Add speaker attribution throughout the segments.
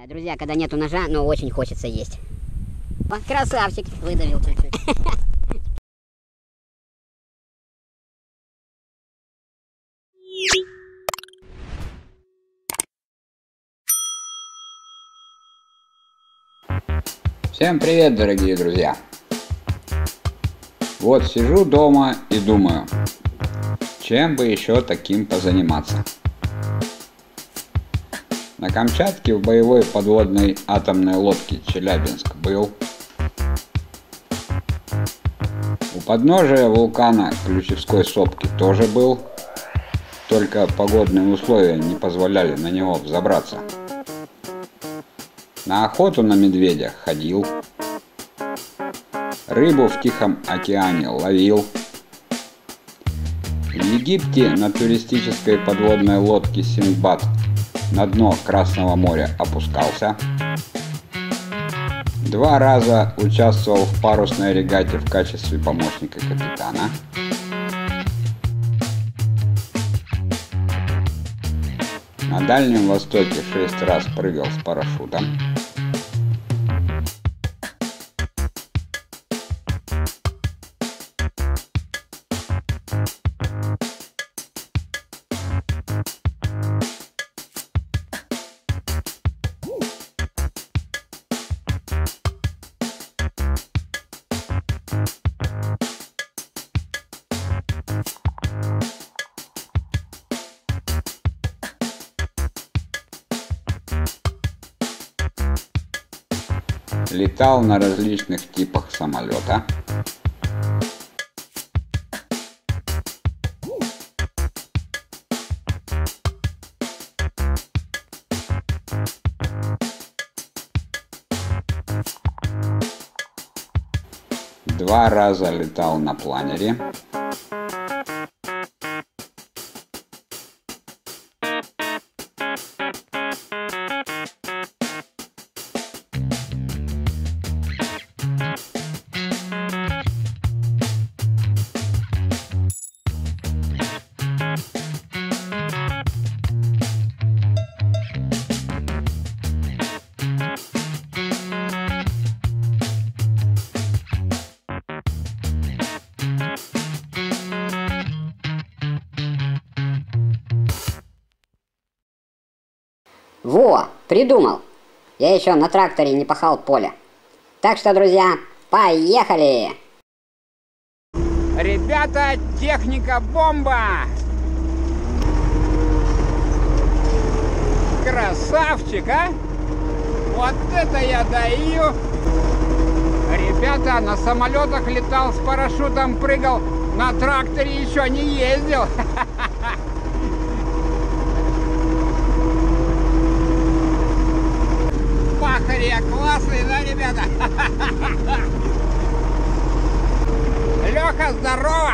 Speaker 1: Друзья, когда нету ножа, но очень хочется есть. О, красавчик, выдавил чуть-чуть.
Speaker 2: Всем привет, дорогие друзья! Вот сижу дома и думаю, чем бы еще таким позаниматься. На Камчатке в боевой подводной атомной лодке Челябинск был. У подножия вулкана Ключевской сопки тоже был, только погодные условия не позволяли на него взобраться. На охоту на медведя ходил, рыбу в Тихом океане ловил, в Египте на туристической подводной лодке Синдбад на дно Красного моря опускался, 2 раза участвовал в парусной регате в качестве помощника капитана, на Дальнем Востоке 6 раз прыгал с парашютом. Летал на различных типах самолета. Два раза летал на планере.
Speaker 1: Во, придумал. Я еще на тракторе не пахал поле. Так что, друзья, поехали!
Speaker 2: Ребята, техника бомба! Красавчик, а? Вот это я даю! Ребята, на самолетах летал, с парашютом прыгал, на тракторе еще не ездил. Пахаря классный, да, ребята? Леха, здорово!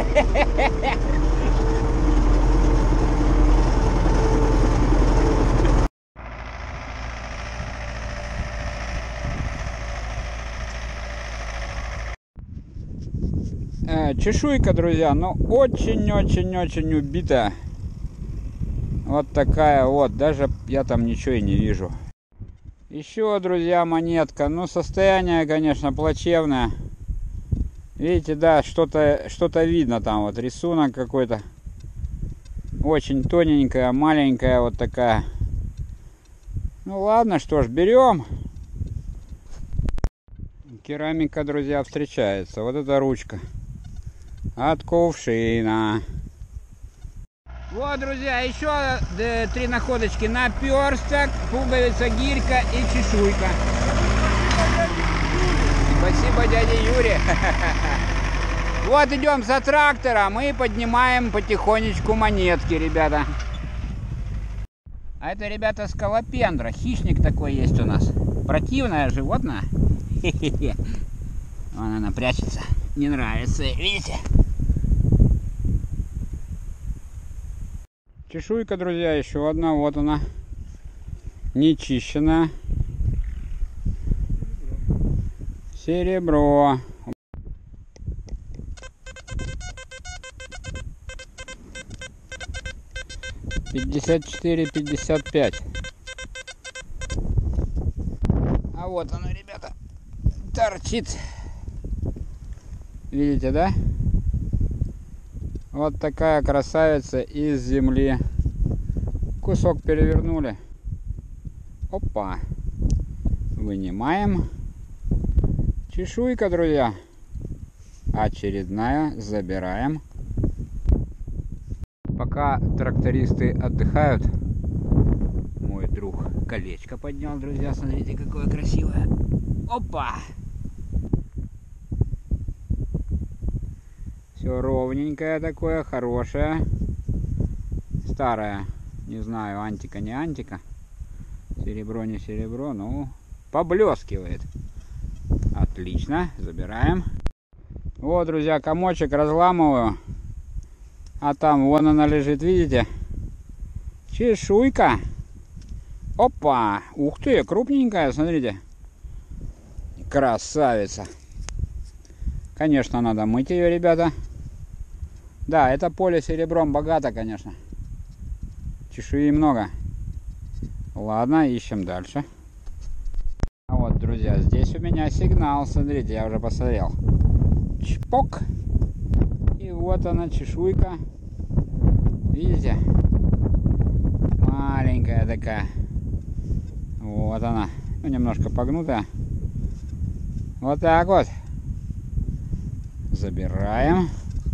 Speaker 2: Чешуйка, друзья, ну очень-очень-очень убитая. Вот такая вот, даже я там ничего и не вижу. Еще, друзья, монетка. Ну, состояние, конечно, плачевное. Видите, да, что-то видно там, вот рисунок какой-то. Очень тоненькая, маленькая вот такая. Ну ладно, что ж, берем. Керамика, друзья, встречается. Вот эта ручка от кувшина. Вот, друзья, еще 3 находочки: наперсток, пуговица, гирька и чешуйка. Спасибо, дядя Юрий. Вот идем за трактором и поднимаем потихонечку монетки, ребята. А это, ребята, скалопендра. Хищник такой есть у нас. Противное животное. Вон она прячется. Не нравится, видите? Чешуйка, друзья, еще одна. Вот она. Нечищенная. Серебро. $54,55. А вот оно, ребята, торчит. Видите, да? Вот такая красавица из земли. Кусок перевернули. Опа. Вынимаем. Чешуйка, друзья. Очередная. Забираем. Пока трактористы отдыхают, мой друг колечко поднял, друзья. Смотрите, какое красивое. Опа! Все ровненькое такое, хорошее. Старое. Не знаю, антика, не антика. Серебро, не серебро, ну, поблескивает. Отлично, забираем. Вот, друзья, комочек разламываю. А там, вон она лежит, видите? Чешуйка. Опа! Ух ты, крупненькая, смотрите. Красавица. Конечно, надо мыть ее, ребята. Да, это поле серебром богато, конечно. Чешуи много. Ладно, ищем дальше. А вот, друзья, здесь у меня сигнал. Смотрите, я уже посмотрел. Чпок. И вот она, чешуйка. Видите? Маленькая такая. Вот она. Ну, немножко погнутая. Вот так вот. Забираем.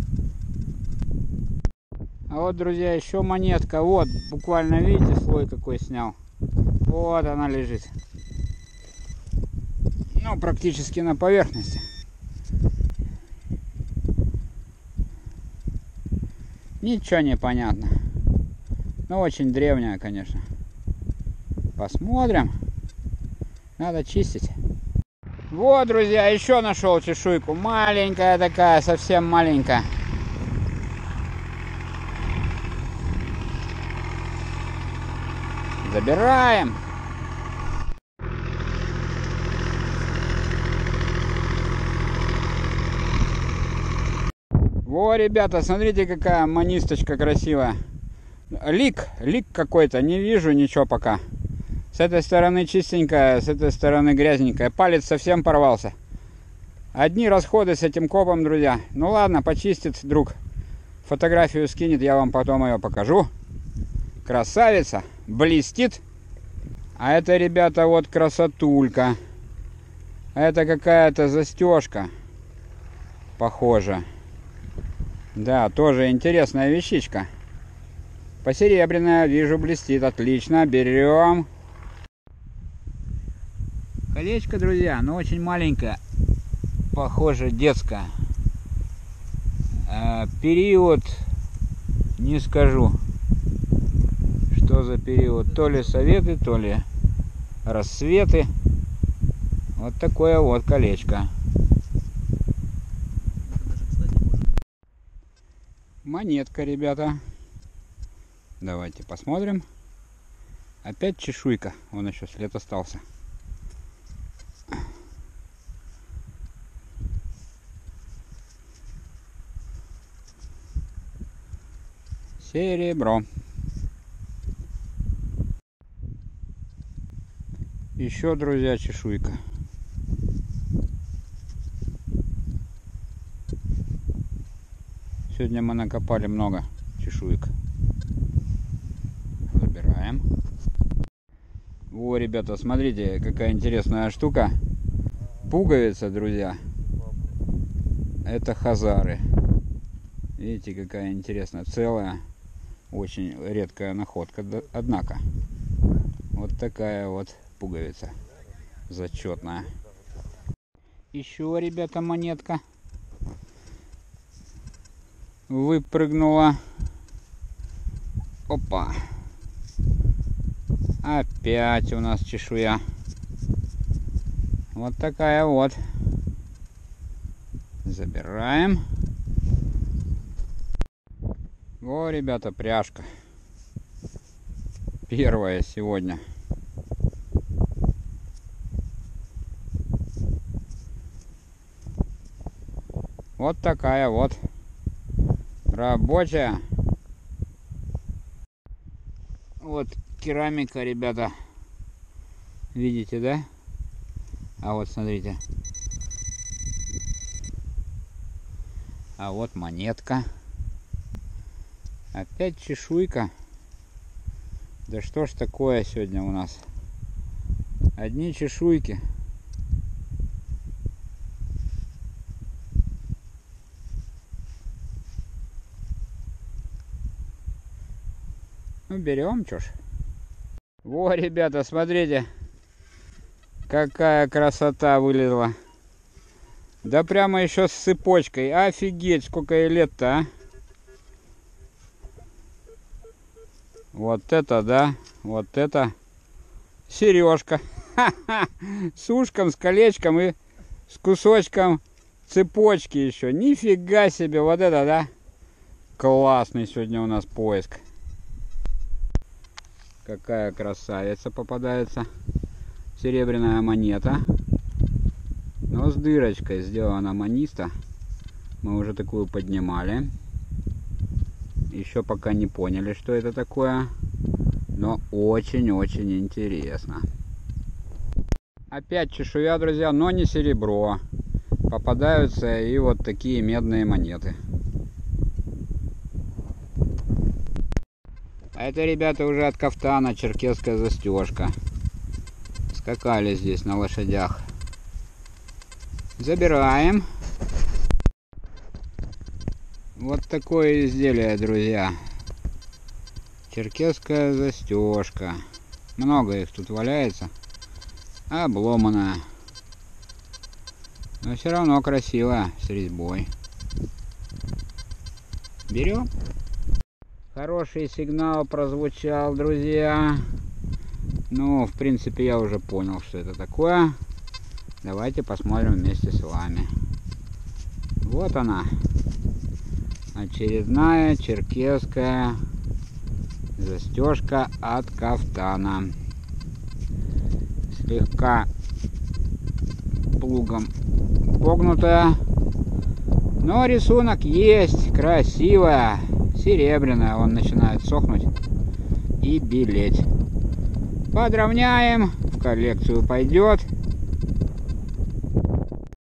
Speaker 2: А вот, друзья, еще монетка. Вот, буквально, видите, слой какой снял. Вот она лежит. Ну, практически на поверхности. Ничего не понятно. Но очень древняя, конечно. Посмотрим. Надо чистить. Вот, друзья, еще нашел чешуйку. Маленькая такая, совсем маленькая. Забираем. Во, ребята, смотрите, какая манисточка красивая. Лик какой-то, не вижу ничего пока. С этой стороны чистенькая, с этой стороны грязненькая. Палец совсем порвался. Одни расходы с этим копом, друзья. Ну ладно, почистит друг. Фотографию скинет, я вам потом ее покажу. Красавица, блестит. А это, ребята, вот красотулька. Это какая-то застежка. Похоже. Да, тоже интересная вещичка. Посеребряная, вижу, блестит. Отлично, берем. Колечко, друзья, но очень маленькое. Похоже, детское. Период, не скажу, что за период. То ли советы, то ли рассветы. Вот такое вот колечко. Монетка, ребята. Давайте посмотрим. Опять чешуйка. Вон еще след остался. Серебро. Еще, друзья, чешуйка. Сегодня мы накопали много чешуек. Забираем. Во, ребята, смотрите, какая интересная штука. Пуговица, друзья. Это хазары. Видите, какая интересная, целая. Очень редкая находка, однако. Вот такая вот пуговица. Зачетная. Еще, ребята, монетка. Выпрыгнула. Опа. Опять у нас чешуя. Вот такая вот. Забираем. О, ребята, пряжка. Первая сегодня. Вот такая вот. Рабочая. Вот керамика, ребята. Видите, да? А вот смотрите. А вот монетка. Опять чешуйка. Да что ж такое сегодня у нас? Одни чешуйки. Ну, берем, чё ж. Во, ребята, смотрите. Какая красота вылезла. Да прямо еще с цепочкой. Офигеть, сколько ей лет-то, а? Вот это да. Вот это сережка. С ушком, с колечком и с кусочком цепочки еще. Нифига себе, вот это да. Классный сегодня у нас поиск. Какая красавица попадается. Серебряная монета. Но с дырочкой сделана маниста. Мы уже такую поднимали. Еще пока не поняли, что это такое. Но очень-очень интересно. Опять чешуя, друзья, но не серебро. Попадаются и вот такие медные монеты. А это, ребята, уже от кафтана черкесская застежка. Скакали здесь на лошадях. Забираем. Вот такое изделие, друзья. Черкесская застежка. Много их тут валяется. Обломанная. Но все равно красивая, с резьбой. Берем. Хороший сигнал прозвучал, друзья. Ну, в принципе, я уже понял, что это такое. Давайте посмотрим вместе с вами. Вот она. Очередная черкесская застежка от кафтана. Слегка плугом погнутая. Но рисунок есть. Красивая. Серебряная. Он начинает сохнуть и белеть. Подровняем. В коллекцию пойдет.